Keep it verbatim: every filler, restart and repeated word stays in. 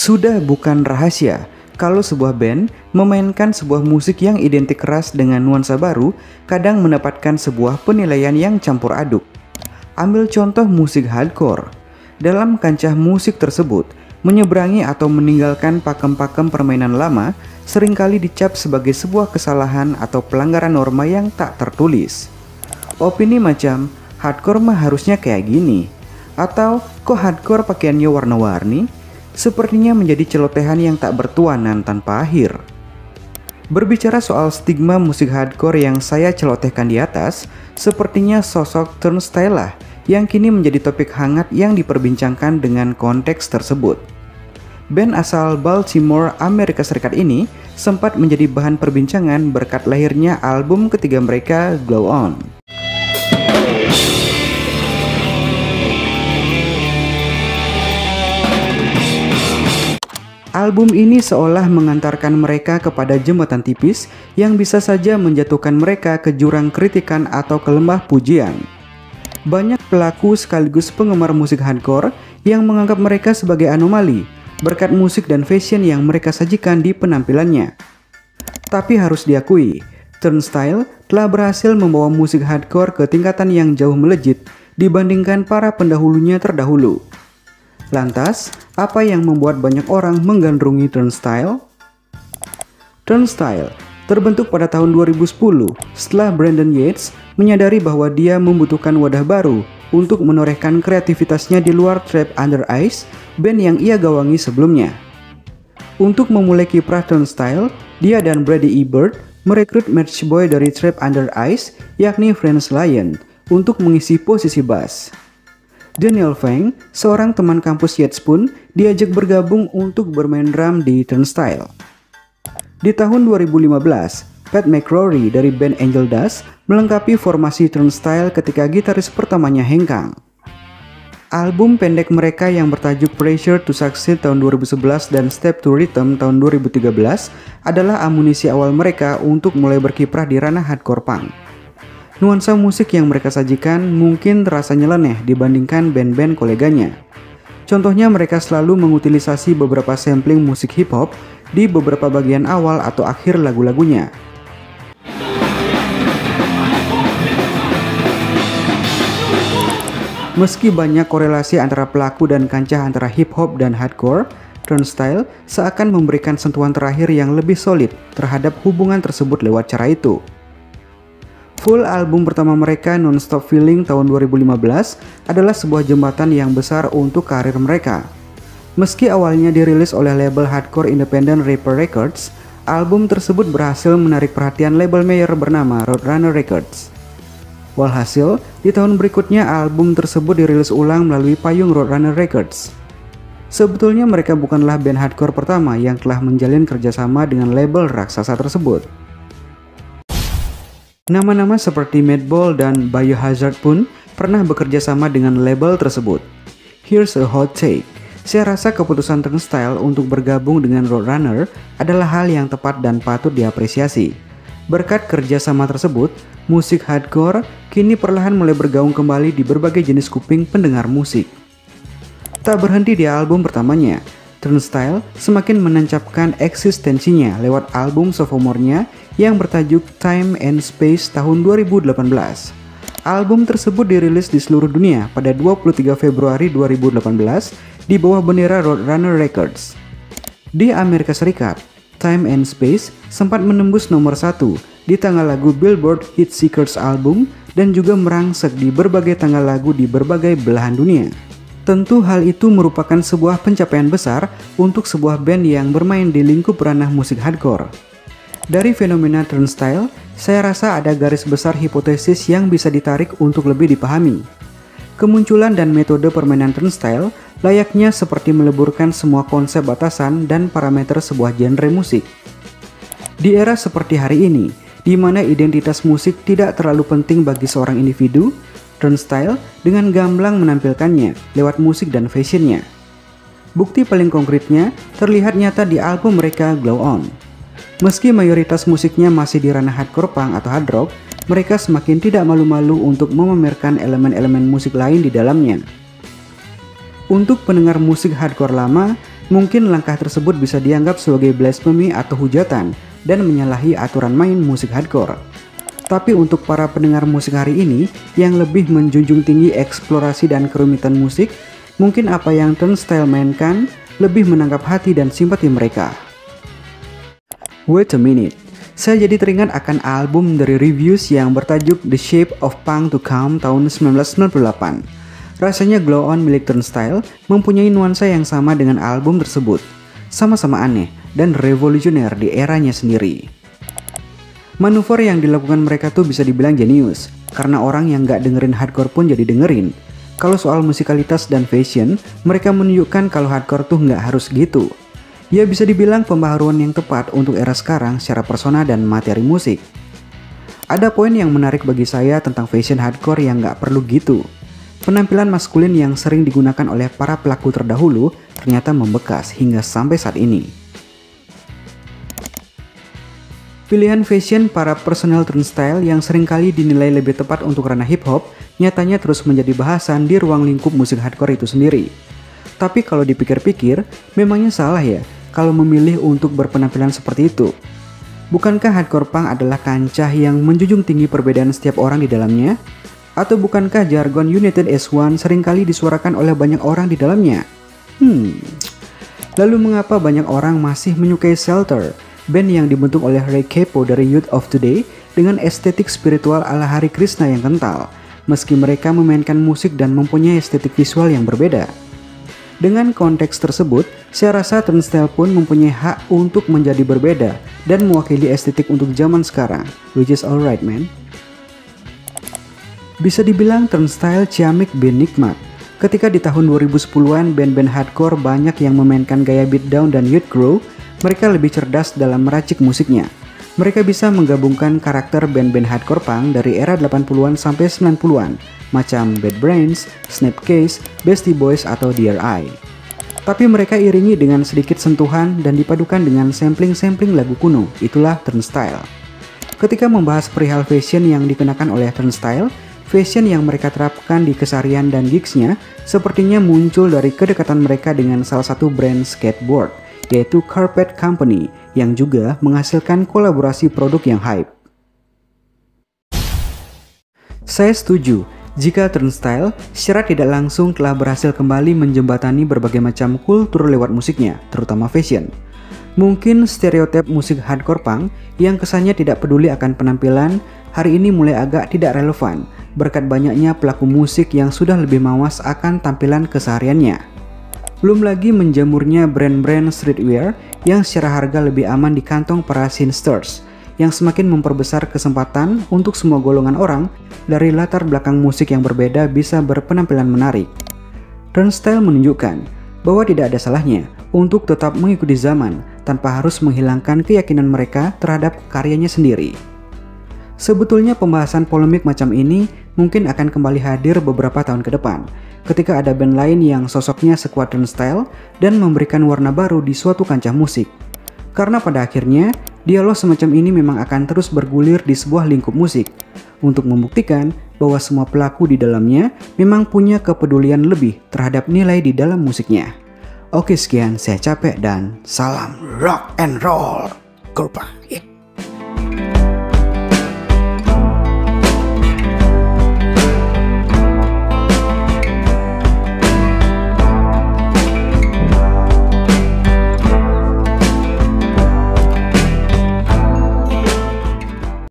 Sudah bukan rahasia kalau sebuah band memainkan sebuah musik yang identik keras dengan nuansa baru kadang mendapatkan sebuah penilaian yang campur aduk. Ambil contoh musik hardcore. Dalam kancah musik tersebut, menyeberangi atau meninggalkan pakem-pakem permainan lama seringkali dicap sebagai sebuah kesalahan atau pelanggaran norma yang tak tertulis. Opini macam, hardcore mah harusnya kayak gini, atau kok hardcore pakaiannya warna-warni, sepertinya menjadi celotehan yang tak bertuanan tanpa akhir. Berbicara soal stigma musik hardcore yang saya celotehkan di atas, sepertinya sosok Turnstile lah yang kini menjadi topik hangat yang diperbincangkan dengan konteks tersebut. Band asal Baltimore, Amerika Serikat ini sempat menjadi bahan perbincangan berkat lahirnya album ketiga mereka, Glow On. Album ini seolah mengantarkan mereka kepada jembatan tipis yang bisa saja menjatuhkan mereka ke jurang kritikan atau ke lembah pujian. Banyak pelaku sekaligus penggemar musik hardcore yang menganggap mereka sebagai anomali berkat musik dan fashion yang mereka sajikan di penampilannya. Tapi harus diakui, Turnstile telah berhasil membawa musik hardcore ke tingkatan yang jauh melejit dibandingkan para pendahulunya terdahulu. Lantas, apa yang membuat banyak orang menggandrungi Turnstile? Turnstile terbentuk pada tahun dua ribu sepuluh setelah Brandon Yates menyadari bahwa dia membutuhkan wadah baru untuk menorehkan kreativitasnya di luar Trapped Under Ice, band yang ia gawangi sebelumnya. Untuk memulai kiprah Turnstile, dia dan Brady Ebert merekrut merch boy dari Trapped Under Ice, yakni Franz Lyon, untuk mengisi posisi bass. Daniel Feng, seorang teman kampus Yates pun diajak bergabung untuk bermain drum di Turnstile. Di tahun dua ribu lima belas, Pat McCrory dari band Angel Dust melengkapi formasi Turnstile ketika gitaris pertamanya hengkang. Album pendek mereka yang bertajuk Pressure to Succeed tahun dua ribu sebelas dan Step to Rhythm tahun dua ribu tiga belas adalah amunisi awal mereka untuk mulai berkiprah di ranah hardcore punk. Nuansa musik yang mereka sajikan mungkin terasa nyeleneh dibandingkan band-band koleganya. Contohnya mereka selalu mengutilisasi beberapa sampling musik hip hop di beberapa bagian awal atau akhir lagu-lagunya. Meski banyak korelasi antara pelaku dan kancah antara hip hop dan hardcore, Turnstile seakan memberikan sentuhan terakhir yang lebih solid terhadap hubungan tersebut lewat cara itu. Full album pertama mereka, Non-Stop Feeling tahun dua ribu lima belas adalah sebuah jembatan yang besar untuk karir mereka. Meski awalnya dirilis oleh label hardcore independent Reaper Records, album tersebut berhasil menarik perhatian label mayor bernama Roadrunner Records. Walhasil, di tahun berikutnya album tersebut dirilis ulang melalui payung Roadrunner Records. Sebetulnya mereka bukanlah band hardcore pertama yang telah menjalin kerjasama dengan label raksasa tersebut. Nama-nama seperti Madball dan Biohazard pun pernah bekerja sama dengan label tersebut. Here's a hot take. Saya rasa keputusan Turnstile untuk bergabung dengan Roadrunner adalah hal yang tepat dan patut diapresiasi. Berkat kerjasama tersebut, musik hardcore kini perlahan mulai bergaung kembali di berbagai jenis kuping pendengar musik. Tak berhenti di album pertamanya, Turnstile semakin menancapkan eksistensinya lewat album sophomore-nya yang bertajuk Time and Space tahun dua ribu delapan belas. Album tersebut dirilis di seluruh dunia pada dua puluh tiga Februari dua ribu delapan belas di bawah bendera Roadrunner Records. Di Amerika Serikat, Time and Space sempat menembus nomor satu di tanggal lagu Billboard Hit Seekers Album dan juga merangsek di berbagai tanggal lagu di berbagai belahan dunia. Tentu hal itu merupakan sebuah pencapaian besar untuk sebuah band yang bermain di lingkup ranah musik hardcore. Dari fenomena Turnstile, saya rasa ada garis besar hipotesis yang bisa ditarik untuk lebih dipahami. Kemunculan dan metode permainan Turnstile layaknya seperti meleburkan semua konsep batasan dan parameter sebuah genre musik. Di era seperti hari ini, di mana identitas musik tidak terlalu penting bagi seorang individu, Turnstile dengan gamblang menampilkannya lewat musik dan fashionnya. Bukti paling konkretnya terlihat nyata di album mereka Glow On. Meski mayoritas musiknya masih di ranah hardcore punk atau hard rock, mereka semakin tidak malu-malu untuk memamerkan elemen-elemen musik lain di dalamnya. Untuk pendengar musik hardcore lama, Mungkin langkah tersebut bisa dianggap sebagai blasphemy atau hujatan dan menyalahi aturan main musik hardcore. Tapi untuk para pendengar musik hari ini yang lebih menjunjung tinggi eksplorasi dan kerumitan musik, mungkin apa yang Turnstile mainkan lebih menangkap hati dan simpati mereka. Wait a minute, saya jadi teringat akan album dari Reviews yang bertajuk The Shape of Punk to Come tahun sembilan belas sembilan puluh delapan. Rasanya Glow On milik Turnstile mempunyai nuansa yang sama dengan album tersebut. Sama-sama aneh dan revolusioner di eranya sendiri. Manuver yang dilakukan mereka tuh bisa dibilang jenius, karena orang yang gak dengerin hardcore pun jadi dengerin. Kalau soal musikalitas dan fashion, mereka menunjukkan kalau hardcore tuh gak harus gitu. Ya bisa dibilang pembaharuan yang tepat untuk era sekarang secara persona dan materi musik. Ada poin yang menarik bagi saya tentang fashion hardcore yang gak perlu gitu. Penampilan maskulin yang sering digunakan oleh para pelaku terdahulu ternyata membekas hingga sampai saat ini. Pilihan fashion para personel Turnstile yang seringkali dinilai lebih tepat untuk ranah hip hop nyatanya terus menjadi bahasan di ruang lingkup musik hardcore itu sendiri. Tapi kalau dipikir-pikir, memangnya salah ya kalau memilih untuk berpenampilan seperti itu? Bukankah hardcore punk adalah kancah yang menjunjung tinggi perbedaan setiap orang di dalamnya? Atau bukankah jargon United as One seringkali disuarakan oleh banyak orang di dalamnya? Hmm. Lalu mengapa banyak orang masih menyukai Shelter, band yang dibentuk oleh Ray Cappo dari Youth of Today dengan estetik spiritual ala Hare Krishna yang kental, meski mereka memainkan musik dan mempunyai estetik visual yang berbeda? Dengan konteks tersebut, saya rasa Turnstile pun mempunyai hak untuk menjadi berbeda dan mewakili estetik untuk zaman sekarang, which is alright man. Bisa dibilang Turnstile ciamik band nikmat. Ketika di tahun dua ribu sepuluhan band-band hardcore banyak yang memainkan gaya beatdown dan youth groove, mereka lebih cerdas dalam meracik musiknya. Mereka bisa menggabungkan karakter band-band hardcore punk dari era delapan puluhan sampai sembilan puluhan, macam Bad Brains, Snapcase, Beastie Boys, atau D R I. Tapi mereka iringi dengan sedikit sentuhan dan dipadukan dengan sampling-sampling lagu kuno, itulah Turnstile. Ketika membahas perihal fashion yang dikenakan oleh Turnstile, fashion yang mereka terapkan di keseharian dan gigsnya sepertinya muncul dari kedekatan mereka dengan salah satu brand skateboard, yaitu Carpet Company, yang juga menghasilkan kolaborasi produk yang hype. Saya setuju jika Turnstile secara tidak langsung telah berhasil kembali menjembatani berbagai macam kultur lewat musiknya, terutama fashion. Mungkin stereotip musik hardcore punk yang kesannya tidak peduli akan penampilan hari ini mulai agak tidak relevan berkat banyaknya pelaku musik yang sudah lebih mawas akan tampilan kesehariannya. Belum lagi menjamurnya brand-brand streetwear yang secara harga lebih aman di kantong para scenesters, yang semakin memperbesar kesempatan untuk semua golongan orang dari latar belakang musik yang berbeda bisa berpenampilan menarik. Turnstile menunjukkan bahwa tidak ada salahnya untuk tetap mengikuti zaman tanpa harus menghilangkan keyakinan mereka terhadap karyanya sendiri. Sebetulnya pembahasan polemik macam ini mungkin akan kembali hadir beberapa tahun ke depan, ketika ada band lain yang sosoknya sekuat Turnstile dan memberikan warna baru di suatu kancah musik. Karena pada akhirnya, dialog semacam ini memang akan terus bergulir di sebuah lingkup musik, untuk membuktikan bahwa semua pelaku di dalamnya memang punya kepedulian lebih terhadap nilai di dalam musiknya. Oke sekian, saya capek dan salam rock and roll. Goodbye.